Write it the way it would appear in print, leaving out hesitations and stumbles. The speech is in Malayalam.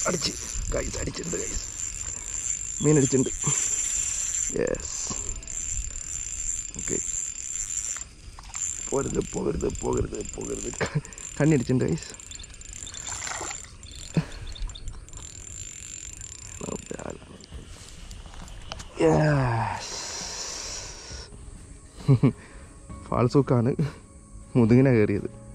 അടിച്ച് ഗൈസ് അടിച്ചിട്ടുണ്ട് ഗൈസ് മീൻ അടിച്ചിട്ടുണ്ട് യെസ് ഓക്കെ പോകരുത് പോകരുത് പോകരുത് പോകരുത് കണ്ണി അടിച്ചിട്ടുണ്ട് ഗൈസ് ഫാൾസൂക്കാണ് മുതുകിനെ കയറിയത്